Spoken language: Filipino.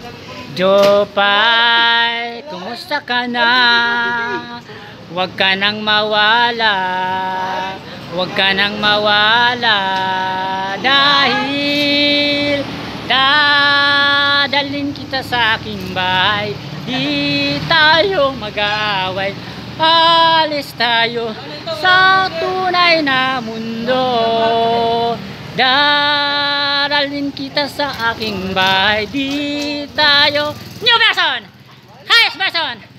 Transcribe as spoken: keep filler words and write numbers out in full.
Jopay, kumusta ka na? Huwag ka nang mawala, huwag ka nang mawala, dahil dadalhin kita sa aking bahay. Di tayo mag-aaway, alis tayo sa tunay na mundo. Dadalhin kita sa aking bahay. Di tayo new version, highest version.